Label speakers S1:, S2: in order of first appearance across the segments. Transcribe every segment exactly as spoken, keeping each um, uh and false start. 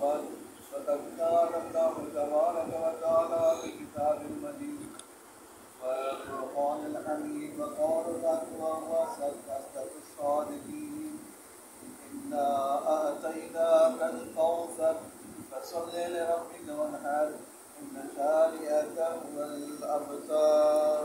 S1: अमल वक़द कान अल्लाहु तबारक व तआला बिकिताबिल मजीद वल हमीद व क़ौलुल हक़ व हुवा असदक़ुस सादिक़ीन इन्ना अअतैनाकल कौसर फसल्लि लिरब्बिका वन्हर इन्न शानिअका हुवल अबतर।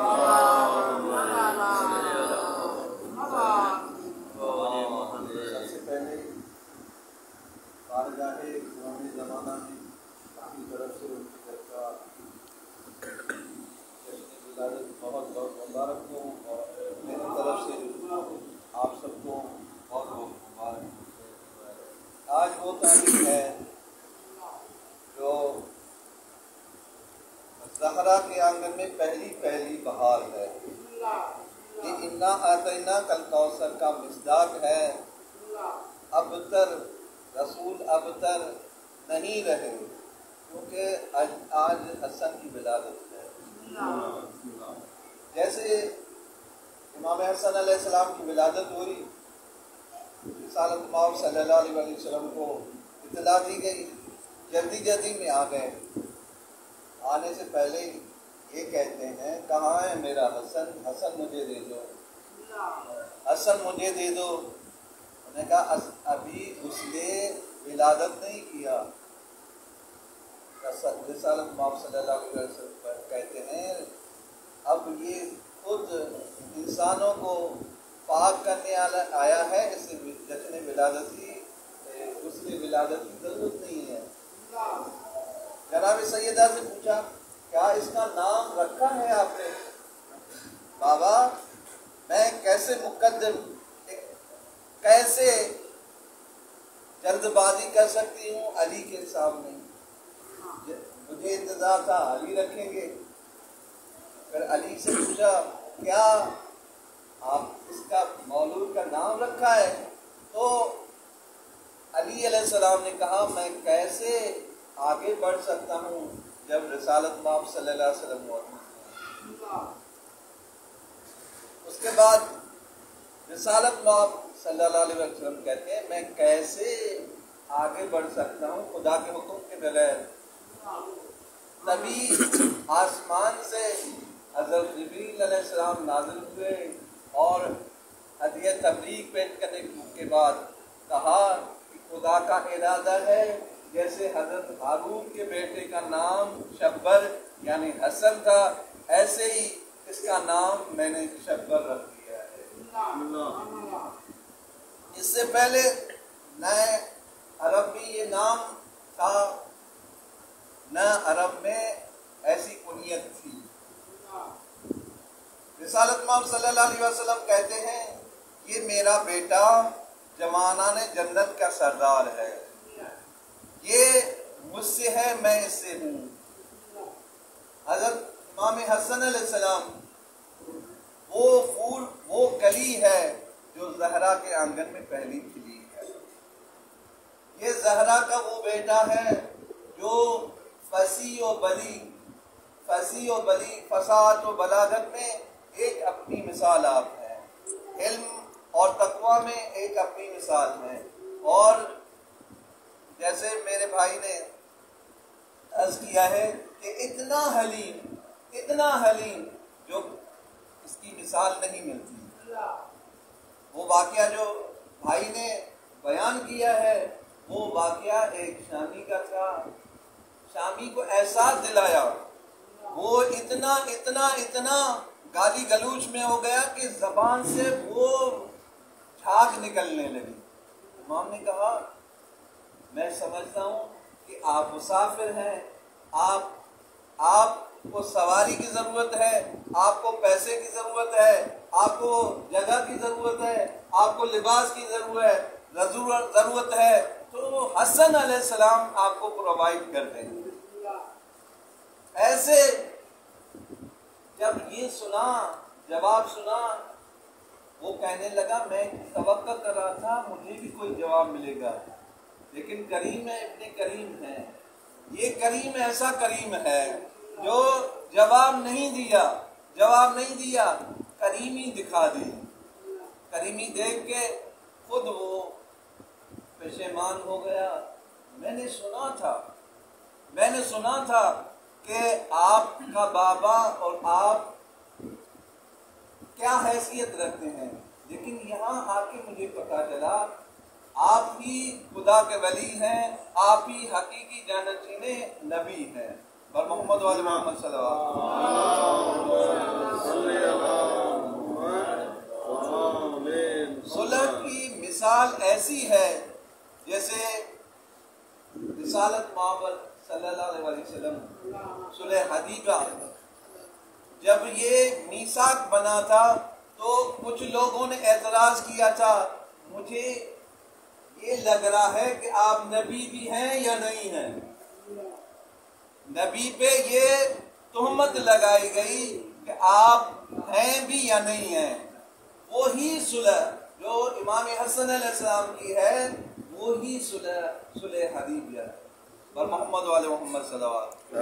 S1: सबसे पहले बारगाहे पुराने ज़माना में अपनी तरफ से उनकी सरकार विलादत बहुत बहुत मुबारक हो और मेरी तरफ से आप सबको बहुत बहुत मुबारक। आज वो तारीख है जो ज़हरा के आंगन में पहली पहली बहार है। ये इन्ना आतैना कल कौसर का मिस्दाक है। अबतर रसूल अबतर नहीं रहे क्योंकि आज, आज हसन की विलादत है। जैसे इमाम हसन अलैहिस्सलाम की विलादत हुई, रिसालत मौला सल्लल्लाहु अलैहि वसल्लम को इत्तला दी गई, जल्दी जल्दी में आ गए। आने से पहले ये कहते हैं कहाँ है मेरा हसन, हसन मुझे दे दो, हसन मुझे दे दो। उन्होंने कहा अभी उसने विलादत नहीं किया। रिसालत मौला सल्लल्लाहु अलैहि वसल्लम कहते हैं अब ये खुद इंसानों को पाक करने आया है, इसे जिसने विलादत की उसने विलादत की जरूरत नहीं है। जनाब सैयदा से पूछा क्या इसका नाम रखा है आपने? बाबा मैं कैसे मुकद्दम कैसे जल्दबाजी कर सकती हूँ अली के सामने, मुझे इंतजार था अली रखेंगे। फिर अली से पूछा क्या आप इसका मौलूद का नाम रखा है? तो अली अलैहिस्सलाम ने कहा मैं कैसे आगे बढ़ सकता हूँ जब रिसालत मौला सल्लल्लाहु अलैहि वसल्लम मौजूद हैं। उसके बाद रिसालत मौला सल्लल्लाहु अलैहि वसल्लम कहते हैं मैं कैसे आगे बढ़ सकता हूँ खुदा के हुक्म के बगैर। तभी आसमान से हज़रत जिब्रील अलैहिस्सलाम नाज़िल हुए और हदिया तबलीग पेश करने के बाद कहा कि खुदा का इरादा है जैसे हज़रत हारून के बेटे का नाम शब्बर यानी हसन था, ऐसे ही इसका नाम मैंने शब्बर रख दिया है। इससे पहले नए अरब में ये नाम था, न अरब में ऐसी कुनियत थी। रिसालत मौला सल्लल्लाहु अलैहि वसल्लम कहते हैं ये मेरा बेटा जमाना ने जन्नत का सरदार है, ये मुझसे है मैं इससे हूँ। हज़रत इमाम हसन अलैहिस्सलाम वो फूल वो कली है जो ज़हरा के आंगन में पहली खिली है। ये ज़हरा का वो बेटा है जो फसी और बली फसी और बली फसाद और बलागत में एक अपनी मिसाल आप है, इल्म और तकवा में एक अपनी मिसाल है। और जैसे मेरे भाई ने अर्ज किया है कि इतना हलीम इतना हलीम जो इसकी मिसाल नहीं मिलती। वो वाक़या जो भाई ने बयान किया है वो वाक़या एक शामी का था। शामी को एहसास दिलाया, वो इतना इतना इतना गाली गलूच में हो गया कि ज़बान से वो झाग निकलने लगी। इमाम ने कहा मैं समझता हूँ कि आप मुसाफिर हैं, आप आपको सवारी की ज़रूरत है, आपको पैसे की ज़रूरत है, आपको जगह की ज़रूरत है, आपको लिबास की ज़रूरत ज़रूरत है, तो हसन अलैहिस्सलाम आपको प्रोवाइड कर देंगे। ऐसे जब ये सुना जवाब सुना वो कहने लगा मैं तवक्का कर रहा था मुझे भी कोई जवाब मिलेगा, लेकिन करीम है इतने करीम है। ये करीम ऐसा करीम है जो जवाब नहीं दिया जवाब नहीं दिया करीमी दिखा दी। करीमी देख के खुद वो पेशेमान हो गया, मैंने सुना था मैंने सुना था कि आपका बाबा और आप क्या हैसियत रखते हैं, लेकिन यहाँ आके मुझे पता चला आप ही खुदा के वली हैं, आप ही हकीकी जानचीने नबी हैं। और मोहम्मद वाले मोहम्मद सल्लल्लाहु अलैहि वसल्लम। सुलह की मिसाल ऐसी है जैसे रिसालत मोहम्मद सल्लल्लाहु अलैहि वसल्लम सुलह हदीबा जब ये मीसाक बना था तो कुछ लोगों ने एतराज किया था, मुझे ये लग रहा है कि आप नबी भी हैं या नहीं हैं। नबी पे ये तुहमत लगाई गई कि आप हैं भी या नहीं हैं। वो ही सुलह जो इमाम हसन अलैहिस्सलाम की है, वो ही सुलह सुलह हदीबिया है। और मोहम्मद वाले मोहम्मद सल्लल्लाहु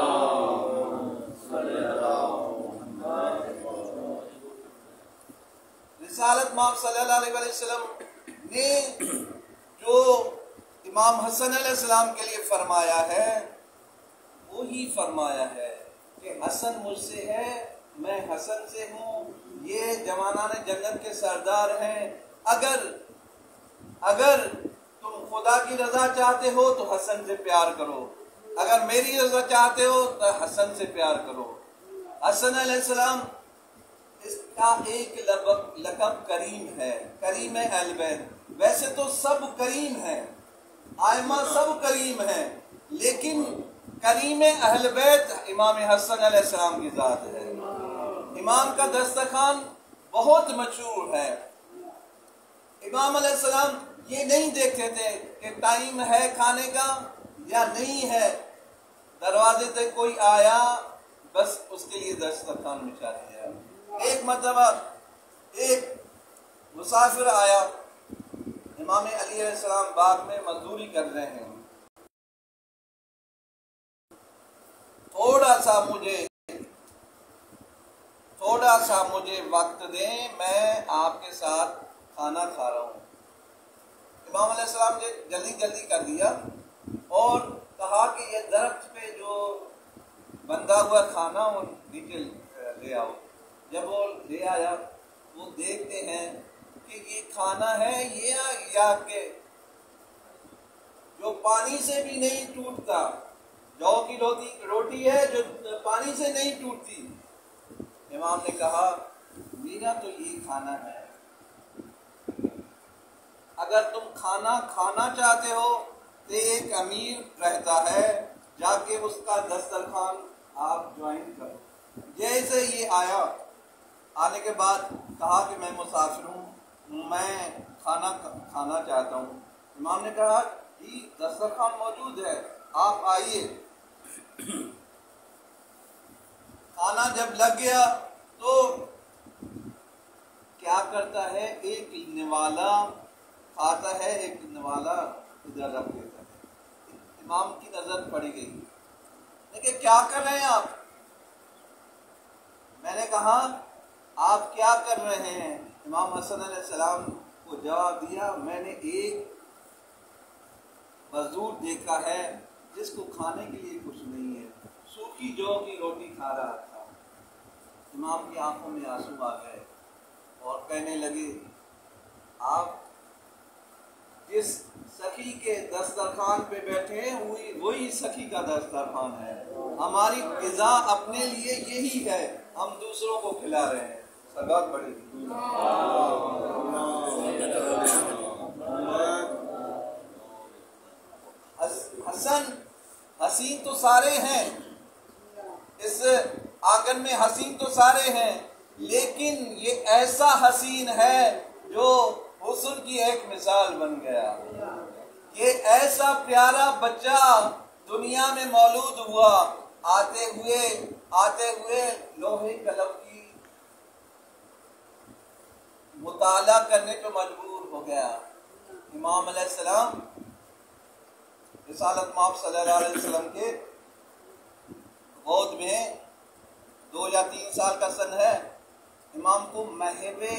S1: रिसालत मोहम्मद सल्लल्लाहु अलैहि वसल्लम ने जो इमाम हसन अलैहिस्सलाम के लिए फरमाया है वो ही फरमाया है कि हसन मुझसे है, मैं हसन से हूँ, ये जमाना ने जन्नत के सरदार हैं। अगर अगर तुम खुदा की रजा चाहते हो तो हसन से प्यार करो, अगर मेरी रजा चाहते हो तो हसन से प्यार करो। हसन अलैहिस्सलाम इसका एक लक़ब लक़ब करीम है, करीम है अहल बैत। वैसे तो सब करीम हैं, आइमा सब करीम हैं, लेकिन करीम अहल बैत इमाम हसन अलैहिस्सलाम की ज़ात है। इमाम का दस्तरखान बहुत मशहूर है। इमाम अलैहिस्सलाम ये नहीं देखते थे कि टाइम है खाने का या नहीं है, दरवाजे तक कोई आया बस उसके लिए दस्तरखान बिछा दिया। एक मरतबा एक मुसाफिर आया, इमाम अली अलैहिस्सलाम बाग में मजदूरी कर रहे हैं, थोड़ा सा मुझे थोड़ा सा मुझे वक्त दें, मैं आपके साथ खाना खा रहा हूँ। इमाम अलैहिस्सलाम ने जल्दी जल्दी कर दिया और कहा कि ये दरख्त पे जो बंधा हुआ खाना वो नीचे ले आओ। जब वो ले आया वो देखते हैं कि ये खाना है ये या के जो पानी से भी नहीं टूटता, जौ की रोटी रोटी है जो पानी से नहीं टूटती। इमाम ने कहा मेरा तो ये खाना है, अगर तुम खाना खाना चाहते हो तो एक अमीर रहता है, जाके उसका दस्तरखान आप ज्वाइन करो। जैसे ये आया, आने के बाद कहा कि मैं मुसाफिर हूँ, मैं खाना खाना चाहता हूँ। इमाम ने कहा जी दस्तरखान मौजूद है, आप आइए। खाना जब लग गया तो क्या करता है, एक निवाला खाता है, एक निवाला इधर रख देता है। इमाम की नजर पड़ी गई, लेकिन क्या कर रहे हैं आप? मैंने कहा आप क्या कर रहे हैं? इमाम हसन अलैहिस्सलाम को जवाब दिया, मैंने एक मजदूर देखा है जिसको खाने के लिए कुछ नहीं है, सूखी जौ की रोटी खा रहा था। इमाम की आंखों में आंसू आ गए और कहने लगे आप जिस सखी के दस्तरखान पे बैठे हैं वही वही सखी का दस्तरखान है। हमारी ग़िज़ा अपने लिए यही है, हम दूसरों को खिला रहे हैं। सलावत पढ़ेगी। हसन हसीन तो सारे हैं, इस आंगन में हसीन तो सारे हैं, लेकिन ये ऐसा हसीन है जो हुस्न की एक मिसाल बन गया। ये ऐसा प्यारा बच्चा दुनिया में मौजूद हुआ, आते हुए आते हुए लोहे कलम की मुताला करने पे मजबूर हो गया। इमाम अलैहिस्सलाम रिसालत मोहम्मद सल्लल्लाहु अलैहि वसल्लम के गोद में दो या तीन साल का सन है। इमाम को महवे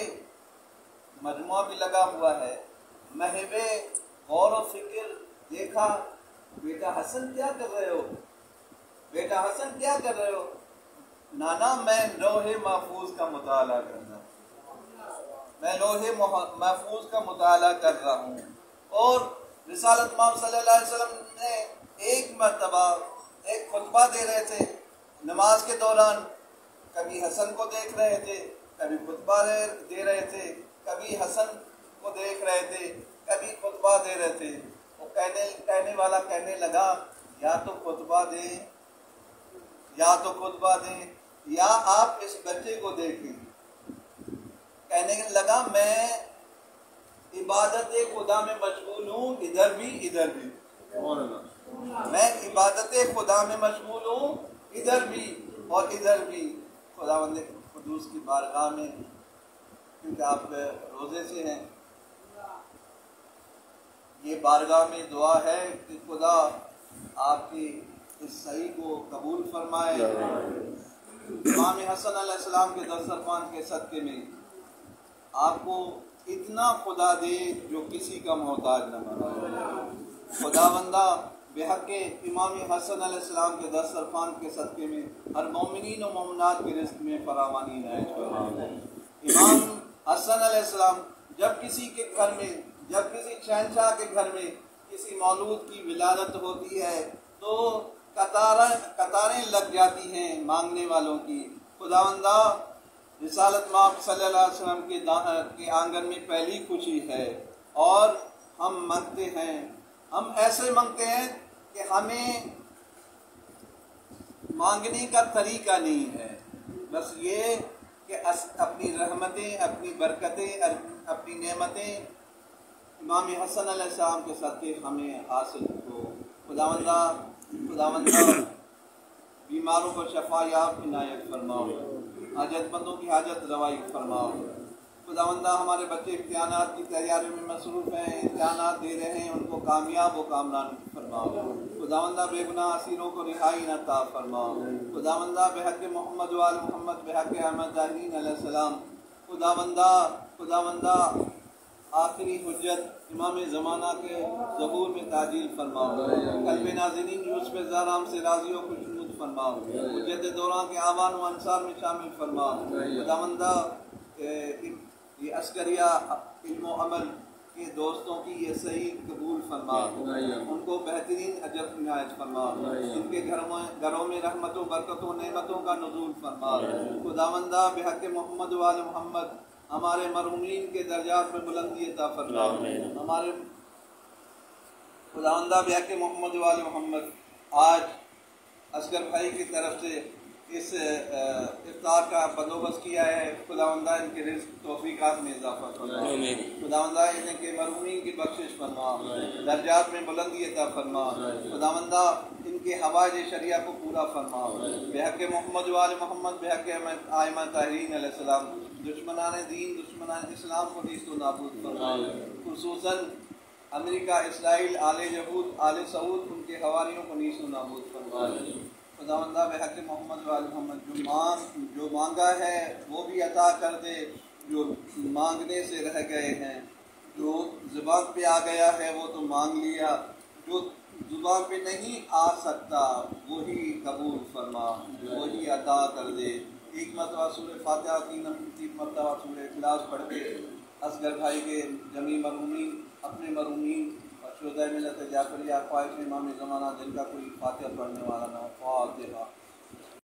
S1: मजमुआ भी लगा हुआ है। महवे गौर और फिक्र देखा बेटा हसन क्या कर रहे हो, बेटा हसन क्या कर रहे हो? नाना मैं लोहे महफूज का मुताला करना, मैं लोहे महफूज का मुताला कर रहा हूँ। और रिसालत इमाम सल्लल्लाहु अलैहि वसल्लम ने एक मर्तबा एक खुतबा दे रहे थे नमाज के दौरान, कभी हसन को देख रहे थे, कभी खुतबा दे रहे थे, कभी हसन को देख रहे थे, कभी खुतबा दे रहे थे। वो कहने कहने वाला कहने लगा, या तो खुतबा दें या तो खुतबा दें या आप इस बच्चे को देखें। कहने लगा मैं इबादत खुदा में मशगूल हूँ, इधर भी इधर भी, मैं इबादत खुदा में मशगूल हूँ, इधर भी और इधर भी। खुदावंद कुदूस की बारगाह में, क्योंकि आप रोज़े से हैं, ये बारगाह में दुआ है कि खुदा आपकी इस सही को कबूल फरमाए। इमाम हसन अलैहिस्सलाम के दस्तरखान के सदक़े में आपको इतना खुदा दे जो किसी का मोहताज न बना। खुदावंदा बेहक़ इमाम हसन अलैहिस्सलाम के दस्तरखान के सदक़े में हर मोमिनीन और मोमिनात के रिज़्क़ में फरावानी नायत फरमाए। इमाम हसन अलैहिस्सलाम जब किसी के घर में, जब किसी शहंशाह के घर में किसी मौलूद की विलादत होती है तो कतारें कतारें लग जाती हैं मांगने वालों की। खुदावंदा रिसालत इमाम सल्लल्लाहु अलैहि वसल्लम के के आंगन में पहली खुशी है और हम मांगते हैं, हम ऐसे मांगते हैं कि हमें मांगने का तरीका नहीं है, बस ये कि अपनी रहमतें, अपनी बरकतें, अपनी नेमतें इमाम हसन अलैहिस्सलाम के सदक़े हमें हासिल हो। खुदावंदा खुदावंदा बीमारों को शफा याब इनायत फरमाओ, हाजतमंदों की हाजत रवाई फरमाओ। खुदावंदा हमारे बच्चे इम्तिहानात की तैयारी में मसरूफ़ हैं, इम्तिहानात दे रहे हैं, उनको कामयाब व कामरान फरमाओ। खुदावंदा बेगुनाह असीरों को रिहाई अता फरमाओ। खुदावंदा बेहक़ मोहम्मद वाल मोहम्मद बेहक़ अहमद ज़ाहिरीन अलैहिस्सलाम, खुदावंदा खुदावंदा आखिरी हुज्जत इमाम ज़माना के ज़हूर में ताजील फरमाओ। कल्ब नाज़रीन यूसुफ ज़ाराम से राज़ी व खुशनूद फरमाओ। हुज्जत दौरान के आवान व अंसार में शामिल फरमाओ। खुदावंदा ये अस्करिया इल्म अमल के दोस्तों की ये सही कबूल फरमाओ, उनको बेहतरीन अजर इनायत फरमाओ। इनके घरों में घरों में रहमतों बरकतों नेमतों का नुज़ूल फरमाओ। खुदावंदा बेहक़ मोहम्मद वाले मोहम्मद हमारे मरहूमीन के दर्जात में बुलंदी अता फरमाओ। हमारे खुदावंदा बेहक़ मोहम्मद वाले मोहम्मद आज असगर भाई की तरफ से इस इफ्तार का बंदोबस्त किया है, खुदावंदा इनके रिज़्क़ तौफ़ीक़ात में इज़ाफ़ा फरमाओ। खुदावंदा इनके मरहूमीन की बख्शिश फरमाओ, दर्जात में बुलंदी अता फरमाओ। खुदावंदा इनके हवाए शरिया को पूरा फरमाओ। बेहक़ मोहम्मद वाले मोहम्मद बेहक़ आइमा ताहिरीन अलैहिस्सलाम दुश्मनाने दीन दुश्मनाने इस्लाम को नीस्त व नाबूद फरमाओ। खुसूसन अमेरिका, इसराइल, आले यहूद, आले सऊद, उनके हवारियों को नीस्त व नाबूद फरमाओ। खुदावंदा बेहक़ मोहम्मद वाले मोहम्मद जो मांग जो मांगा है वो भी अता कर दे, जो मांगने से रह गए हैं, जो ज़ुबान पे आ गया है वो तो मांग लिया, जो ज़ुबान पे नहीं आ सकता वही कबूल फरमा, वही अता कर दे। एक मरतबा सूरह फातिहा, तीन तीन मरतबा सूरह इखलास पढ़ के असगर भाई के जमी मरहूमीन, अपने मरहूमीन और शुहदाए मिल्लत जाफरिया ख्वाहिश इमाम ज़माना जिनका कोई फातिहा पढ़ने वाला ना हो, फातिहा।